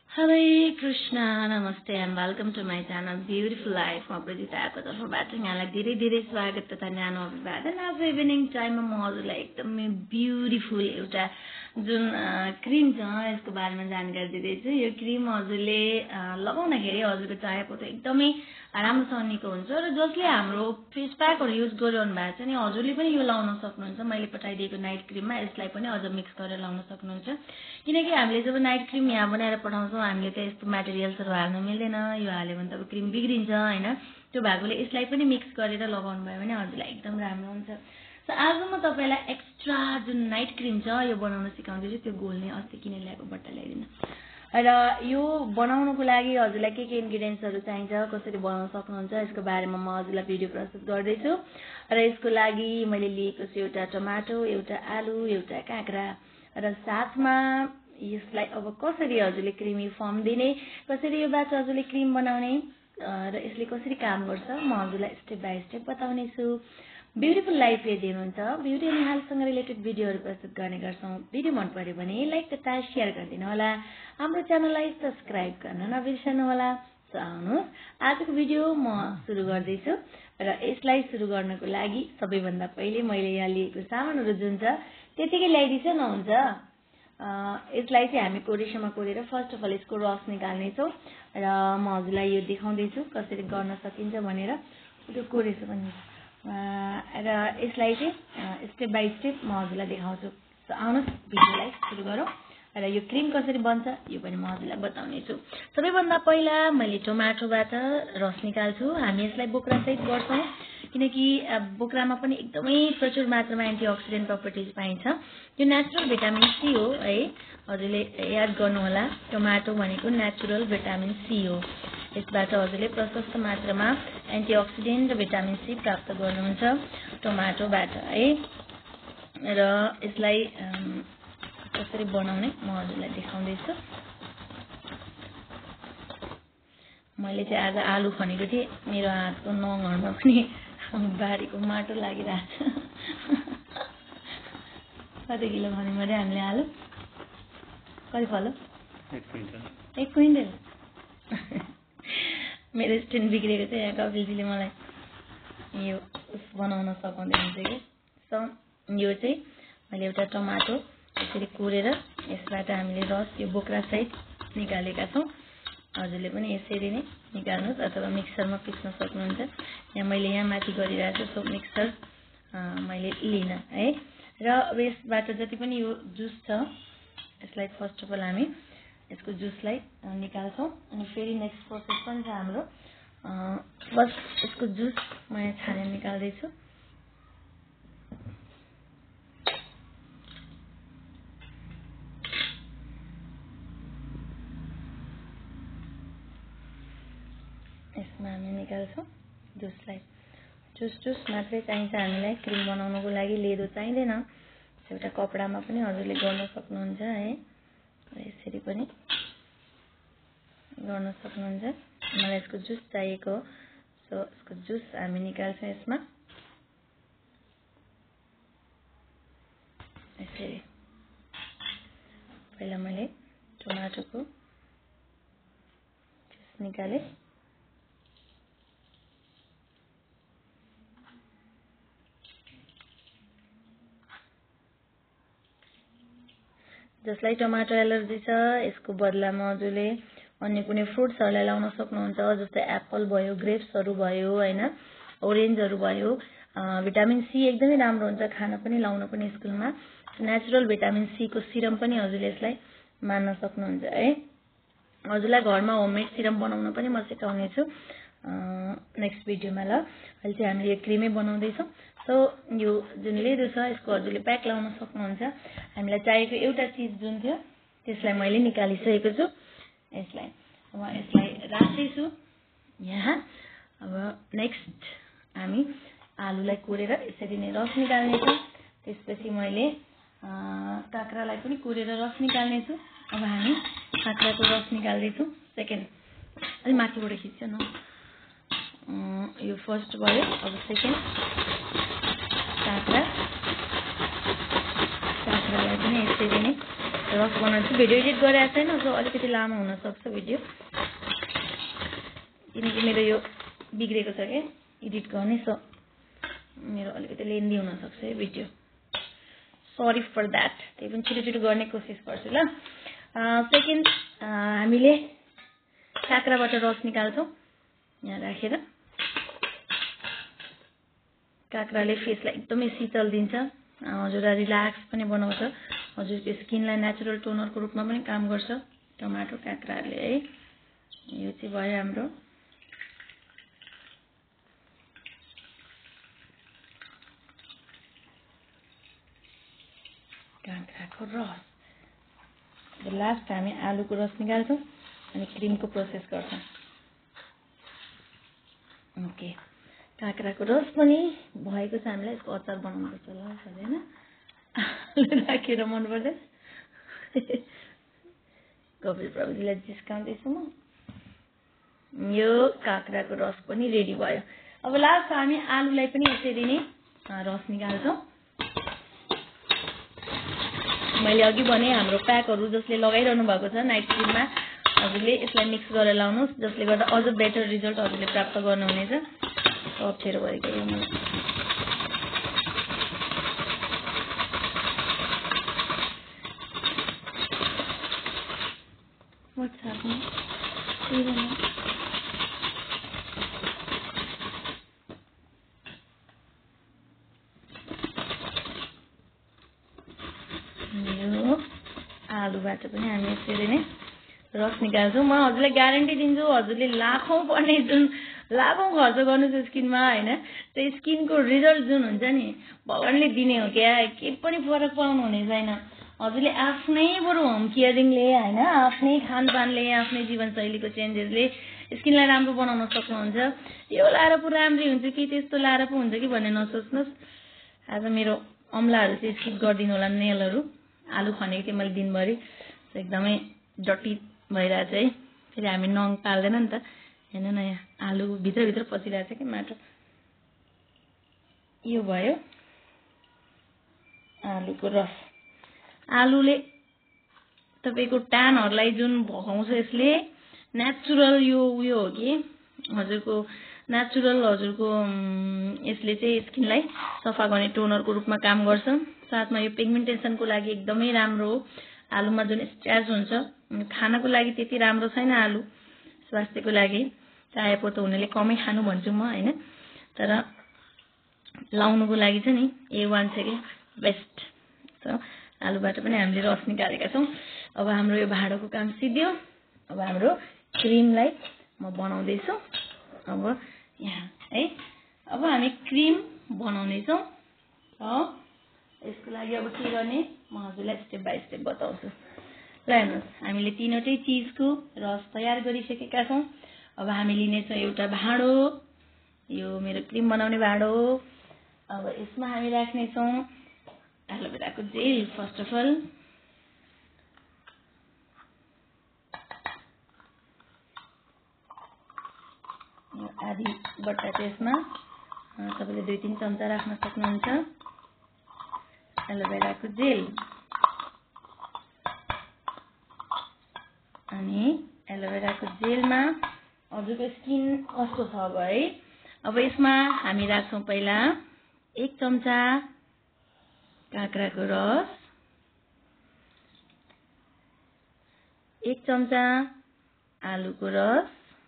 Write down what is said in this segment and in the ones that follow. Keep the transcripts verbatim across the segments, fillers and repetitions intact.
Hare Krishna, Namaste and welcome to my channel Beautiful Life. म प्रतिताको तर्फबाट यहाँलाई धेरै धेरै स्वागत तथा न्यानो अभिवादन। आज इभिनिङ टाइममा म हजुरलाई एकदमै ब्युटिफुल एउटा जुन क्रिम छ यसको बारेमा जानकारी दिँदैछु। यो क्रिम हजुरले लगाउँदाखेरि हजुरको चायापतो एकदमै राम्रोसँग निको हुन्छ र जसले हाम्रो फेस प्याकहरु युज गरिरहनु भएको छ नि हजुरले पनि यो लाउन सक्नुहुन्छ। मैले पठाइदिएको नाइट क्रिममा यसलाई पनि अझ मिक्स गरेर लाउन सक्नुहुन्छ, किनकि हामीले जब नाइट क्रिम यहाँ बनाएर पठाउँछौँ हामीले त यस्तो मटेरियल्सहरु हाल्न मिल्दैन। यो हाल्यो भने त क्रिम बिग्रिन्छ हैन। त्यो भएकोले यसलाई पनि मिक्स गरेर लगाउनु भयो भने हजुरलाई एकदम राम्रो हुन्छ। सो आज म तपाईलाई एक्स्ट्रा जुन नाइट क्रिम छ यो बनाउन सिकाउँदैछु। त्यो गोल्ने अस्ति किनेर ल्याएको बट्टा ल्याइदिनु र यो बनाउनको लागि हजुरलाई के के इन्ग्रेडियन्ट्सहरु चाहिन्छ, कसरी बनाउन सक्नुहुन्छ यसको बारेमा म हजुरलाई भिडियो प्रस्तुत गर्दैछु। र यसको लागि मैले लिएको छु एउटा टमाटो, एउटा आलु, एउटा काँक्रा र साथमा यसलाई अब कसरी हजुरले क्रिमी फर्म दिने, कसरी यो बाट हजुरले क्रिम बनाउने र यसले कसरी काम गर्छ म हजुरलाई स्टेप बाइ स्टेप बताउने छु। ब्युटिफुल लाइफ हेर्दै हुनुहुन्छ, ब्युटी अनि हेल्थसँग रिलेटेड भिडियोहरु प्रस्तुत गर्ने गर्छौं। भिडियो मन पर्यो भने लाइक तथा शेयर गरिदिनु होला, हाम्रो च्यानललाई सब्स्क्राइब गर्न नबिर्सनु होला। सो आउनुहोस् आजको भिडियो म सुरु गर्दैछु र यसलाई सुरु गर्नको लागि सबैभन्दा पहिले मैले यहाँ लिएको सामानहरु जुन छ त्यतिकै ल्याइदिन्छ नहुन्छ। यसलाई चाहिँ हामी कोरेसोमा कोरेर फर्स्ट अफ अल यसको रस निकाल्ने छौं र म हजुरलाई यो देखाउँदै छु कसरी गर्न सकिन्छ भनेर। त्यो कोरेसो पनि र यसलाई चाहिँ स्टेप बाइ स्टेप म हजुरलाई देखाउँछु। सो आउनुहोस् भिडियोलाई सुरु गरौँ र यो क्रिम कसरी बन्छ यो पनि म हजुरलाई बताउने छु। सबैभन्दा पहिला मैले टमाटोबाट रस निकाल्छु। हामी यसलाई बोक्रा सहित गर्छौं किनकि बोक्रामा पनि एकदमै प्रचुर मात्रामा एन्टिअक्सिडेन्ट प्रपर्टिज पाइन्छ। यो नेचुरल भिटामिन सी हो है, हजुरले याद गर्नु होला। टमाटो भनेको नेचुरल भिटामिन सी हो। यसबाट हजुरले प्रशस्त मात्रामा एन्टिअक्सिडेन्ट र भिटामिन सी प्राप्त गर्नुहुन्छ टमाटोबाट है। र यसलाई कसरी बनाउने म हजुरलाई देखाउँदै छु। मैले चाहिँ आज आलु खनेको थिएँ, मेरो हातको नङहरुमा पनि बारीको माटो लागिरहेछ। कति किलो खन्यौं अरे हामीले आलु? कति फलो? एक क्विन्टल। एक क्विन्टल मेरो स्ट्यान्ड बिग्रेको चाहिँ यहाँ कपिलजीले मलाई यो बनाउन सघाउँदै हुन्छ कि। सो यो चाहिँ मैले एउटा टमाटो यसरी कोरेर यसबाट हामीले रस यो बोक्रा सहित निकालेका छौं। हजुरले पनि यसरी नै निकाल्नुहोस् अथवा मिक्सरमा पिस्न सक्नुहुन्छ। यहाँ मैले यहाँ माथि गरिरहेको छु। सो मिक्सर मैले लिन है र यसबाट जति पनि यो जुस छ यसलाई फर्स्ट अफ अल हामी यसको जुसलाई निकाल्छौं अनि फेरि नेक्स्ट प्रोसेस पनि छ हाम्रो। बस यसको जुस म यहाँ छानेर निकाल्दै छु। यसमा हामी निकाल्छौं जुसलाई। जुस जुस मात्रै चाहिन्छ हामीलाई क्रिम बनाउनको लागि, लेदो चाहिँदैन। एउटा कपडामा पनि हजुरले गर्न सक्नुहुन्छ है, यसरी पनि गर्न सक्नुहुन्छ। मलाई यसको जुस चाहिएको हो। सो यसको जुस हामी निकाल्छौं यसमा यसरी। पहिला मैले टमाटोको जुस निकाले। जसलाई टमाटो एलर्जी छ यसको बदलामा हजुरले अन्य कुनै फ्रुट्सहरुलाई लाउन सक्नुहुन्छ, जस्तै एप्पल भयो, ग्रेप्सहरु भयो हैन, ओरेन्जहरु भयो। भिटामिन सी एकदमै राम्रो हुन्छ, खान पनि लाउन पनि स्कुलमा। नेचुरल भिटामिन सी को सिरम पनि हजुरले यसलाई मान्न सक्नुहुन्छ है। हजुरलाई घरमा होममेड सिरम बनाउन पनि म सिकाउने छु नेक्स्ट भिडियोमा। ल अहिले चाहिँ हामीले यो क्रिमै बनाउँदै छौं। सो यो जुन लेदो छ यसको हजुरले प्याक लाउन सक्नुहुन्छ। हामीलाई चाहिएको एउटा चीज जुन थियो त्यसलाई मैले निकालिसकेको छु। यसलाई अब यसलाई राख्दै छु यहाँ। अब नेक्स्ट हामी आलुलाई कोरेर यसरी नै रस निकाल्ने छौं। त्यसपछि मैले काँक्रालाई पनि कोरेर रस निकाल्ने छु। अब हामी काँक्राको रस निकाल्दै छौं। सेकेन्ड अलि माथिबाट खिच्छ न, यो फर्स्ट भयो। अब सेकेन्ड काँक्रा, काँक्रालाई पनि यसरी नै रस बनाउँछु। भिडियो एडिट गरेको छैन, सो अलिकति लामो हुनसक्छ भिडियो, किनकि मेरो यो बिग्रेको छ क्या एडिट गर्ने, सो मेरो अलिकति लेन्दी हुनसक्छ यो भिडियो, सरी फर द्याट। त्यही पनि छिटो छिटो गर्ने कोसिस गर्छु ल। सेकेन्ड, हामीले काँक्राबाट रस निकाल्छौँ यहाँ राखेर। काँक्राले फेसलाई एकदमै शीतल दिन्छ, हजुरलाई रिल्याक्स पनि बनाउँछ, हजुरको स्किनलाई नेचुरल टोनरको रूपमा पनि काम गर्छ टमाटो काँक्राले है। यो चाहिँ भयो हाम्रो काँक्राको रस। लास्ट हामी आलुको रस निकाल्छौँ अनि क्रिमको प्रोसेस गर्छौँ। ओके, काँक्राको रस पनि भएको छ, हामीलाई यसको अचार बनाउनुपर्छ ल सधैँ आलु राखेर मन पर्दैन। कपिल प्रभुजीलाई जिस्काउँदैछु म। यो काँक्राको रस पनि रेडी भयो। अब लास्ट हामी आलुलाई पनि यसरी नै रस निकाल्छौँ। मैले अघि भने हाम्रो प्याकहरू जसले लगाइरहनु भएको छ नाइट क्रिममा, हजुरले यसलाई मिक्स गरेर लाउनुहोस्, जसले गर्दा अझ बेटर रिजल्ट हजुरले प्राप्त गर्नुहुनेछ। अप्ठ्यारो भएको यो What's happening? यो आलुबाट पनि हामी यसरी नै रस निकाल्छौँ। म हजुरलाई ग्यारेन्टी दिन्छु, हजुरले लाखौँ पर्ने जुन लाखौँ खर्च गर्नुहोस् स्किनमा होइन, त्यो स्किनको रिजल्ट जुन हुन्छ नि भगवानले दिने हो क्या, केही पनि फरक पाउनु हुने छैन। हजुरले आफ्नै बरु होम केयरिङले होइन, आफ्नै खानपानले, आफ्नै जीवनशैलीको चेन्जेसले स्किनलाई राम्रो बनाउन सक्नुहुन्छ। यो लाएर पो राम्रै हुन्छ कि त्यस्तो लाएर पो हुन्छ कि भन्ने नसोच्नुहोस्। आज मेरो अम्लाहरू चाहिँ स्किप गरिदिनु होला, नेलहरू आलु खनेको थिएँ मैले दिनभरि, एकदमै डटी भइरहेछ है। फेरि हामी नङ पाल्दैन नि त, हेर्नु न यहाँ आलु भित्रभित्र पसिरहेछ कि माटो। यो भयो आलुको रस। आलुले तपाईँको ट्यानहरूलाई जुन भगाउँछ, यसले नेचुरल यो उयो हो कि हजुरको नेचुरल हजुरको यसले चाहिँ स्किनलाई सफा गर्ने टोनरको रूपमा काम गर्छ। साथमा यो पिगमेन्टेसनको लागि एकदमै राम्रो हो। आलुमा जुन स्ट्याच हुन्छ, खानको लागि त्यति राम्रो छैन आलु, स्वास्थ्यको लागि चाहेको त हुनेले कमै खानु भन्छु म होइन, तर लाउनुको लागि चाहिँ नि ए वान छ कि बेस्ट। सो आलुबाट पनि हामीले रस निकालेका छौँ। अब हाम्रो यो भाँडोको काम सिद्धियो। अब हाम्रो क्रिमलाई म बनाउँदैछु अब यहाँ है। अब हामी क्रिम बनाउनेछौँ। यसको लागि अब के गर्ने म हजुरलाई स्टेप बाई स्टेप बताउँछु। ल हेर्नुहोस्, हामीले तीनवटै चिजको रस तयार गरिसकेका छौँ। अब हामी लिनेछौँ एउटा भाँडो, यो मेरो क्रिम बनाउने भाँडो हो। अब यसमा हामी राख्नेछौँ एलोभेराको जेल। फर्स्ट अफ अल आधी बट्टा चाहिँ यसमा तपाईँले दुई तिन चम्चा राख्न सक्नुहुन्छ एलोभेराको जेल। अनि एलोभेराको जेलमा हजुरको स्किन कस्तो छ अब है। अब यसमा हामी राख्छौँ पहिला एक चम्चा काँक्राको रस, एक चम्चा आलुको रस,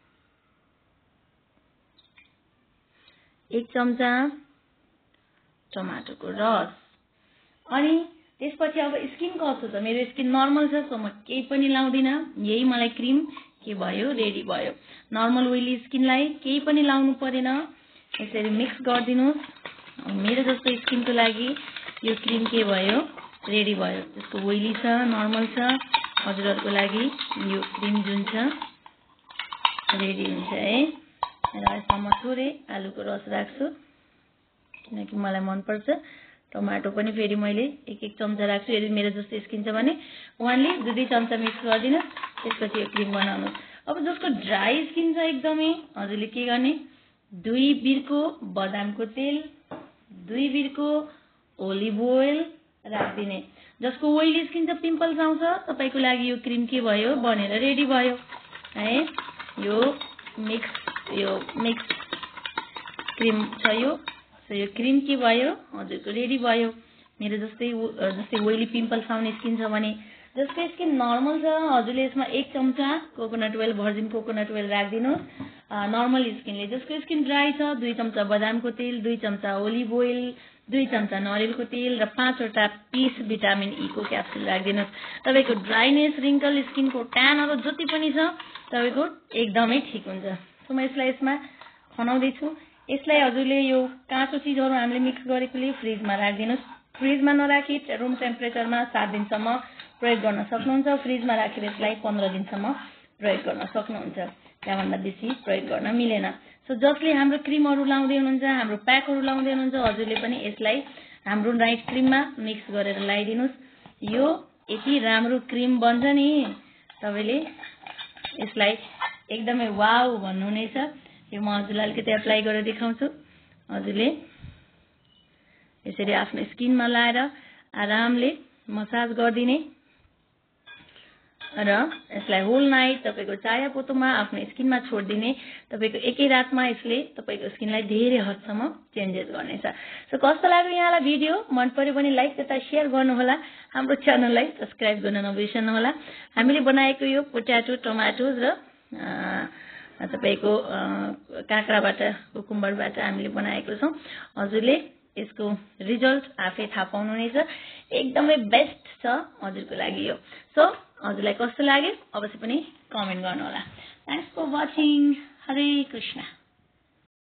एक चम्चा टमाटोको रस। अनि त्यसपछि अब स्किन कस्तो छ, मेरो स्किन नर्मल छ, सो म केही पनि लाउँदिनँ, यही मलाई क्रिम के भयो रेडी भयो। नर्मल ओइली स्किनलाई केही पनि लाउनु परेन, यसरी मिक्स गरिदिनुहोस्। मेरो जस्तो स्किनको लागि यो क्रिम के भयो रेडी भयो। त्यसको ओइली छ, नर्मल छ, हजुरहरूको लागि यो क्रिम जुन छ रेडी हुन्छ है। र यसमा म थोरै आलुको रस राख्छु किनकि मलाई मनपर्छ। टमाटो पनि फेरि मैले एक एक चम्चा राख्छु। यदि मेरो जस्तो स्किन छ भने वानले दुई दुई चम्चा मिक्स गरिदिनु, त्यसपछि यो क्रिम बनाउनु। अब जसको ड्राई स्किन छ एकदमै, हजुरले के गर्ने, दुई बिर्को बदामको तेल, दुई बिर्को ओलिभ ओइल राखिदिने। जसको ओइली स्किन छ पिम्पल्स आउँछ तपाईको लागि यो क्रिम के भयो बनेर रेडी भयो है यो मिक्स यो मिक्स क्रिम छ यो सो यो क्रिम के भयो हजुरको रेडी भयो मेरो जस्तै जस्तै ओइली पिम्पल्स आउने स्किन छ भने जसको स्किन नर्मल छ हजुरले यसमा एक चम्चा coconut oil virgin coconut oil राखिदिनुहोस् नर्मल स्किनले जसको स्किन ड्राई छ दुई चम्चा बदामको तेल दुई चम्चा ओलिभ ओइल दुई चम्चा नरिवलको तेल र पाँचवटा पीस भिटामिन ई को क्याप्सुल राखिदिनुहोस् तपाईको ड्राइनेस रिङ्कल स्किनको ट्यानहरु जति पनि छ तपाईको एकदमै ठीक हुन्छ सो म यसलाई यसमा खनाउँदै छु यसलाई हजुरले यो काँचो चीजहरु हामीले मिक्स गरेकोले फ्रिजमा राखिदिनुहोस् फ्रिजमा नराखी रुम टेम्परेचरमा सात दिनसम्म प्रयोग गर्न सक्नुहुन्छ फ्रिजमा राखेर यसलाई पन्ध्र दिनसम्म प्रयोग गर्न सक्नुहुन्छ त्यसभन्दा बेसी प्रयोग गर्न मिलेन सो जसले हाम्रो क्रिमहरु लाउँदै हुनुहुन्छ हाम्रो प्याकहरु लाउँदै हुनुहुन्छ हजुरले पनि यसलाई हाम्रो नाइट क्रिममा मिक्स गरेर लगाइदिनुस् यो यति राम्रो क्रिम बन्छ नि तपाईले यसलाई एकदमै वाउ भन्नुहुनेछ यो म हजुरलाई अलिकति एप्लाई गरेर देखाउँछु हजुरले यसरी आफ्नो स्किनमा लाएर आरामले मसाज गर्दिने र यसलाई होल नाइट तपाईको चाया पोतोमा आफ्नो स्किनमा छोड्दिने तपाईको एकै रातमा यसले तपाईको स्किनलाई धेरै हदसम्म चेन्जेस गर्नेछ सो कस्तो लाग्यो यहाँलाई भिडियो मन पर्यो भने लाइक तथा शेयर गर्नु होला हाम्रो च्यानललाई सब्स्क्राइब गर्न नबिर्सनु होला हामीले बनाएको यो पोट्याटो टमाटो र तपाईको काँक्राबाट कुकुम्बरबाट हामीले बनाएको छौं हजुरले यसको रिजल्ट आफै थाहा पाउनुहुनेछ एकदमै बेस्ट छ हजुरको लागि यो सो हजुरलाई कस्तो लाग्यो अवश्य पनि कमेन्ट गर्नु होला थ्यांक्स फर वाचिङ हरे कृष्ण